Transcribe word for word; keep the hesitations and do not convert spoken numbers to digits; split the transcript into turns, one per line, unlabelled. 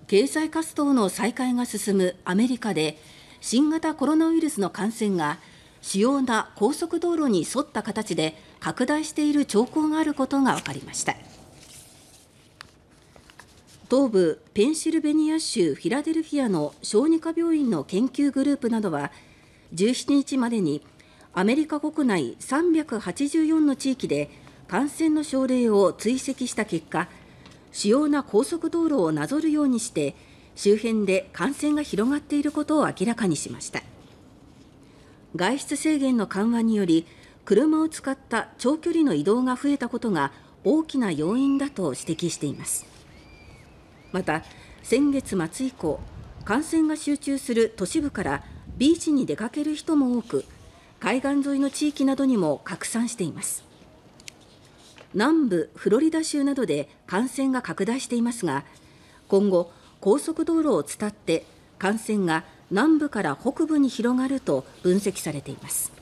経済活動の再開が進むアメリカで新型コロナウイルスの感染が主要な高速道路に沿った形で拡大している兆候があることが分かりました。東部ペンシルベニア州フィラデルフィアの小児科病院の研究グループなどはじゅうしちにちまでにアメリカ国内さんびゃくはちじゅうよんの地域で感染の症例を追跡した結果、主要な高速道路をなぞるようにして周辺で感染が広がっていることを明らかにしました。外出制限の緩和により車を使った長距離の移動が増えたことが大きな要因だと指摘しています。また、先月末以降、感染が集中する都市部からビーチに出かける人も多く、海岸沿いの地域などにも拡散しています。南部フロリダ州などで感染が拡大していますが、今後、高速道路を伝って感染が南部から北部に広がると分析されています。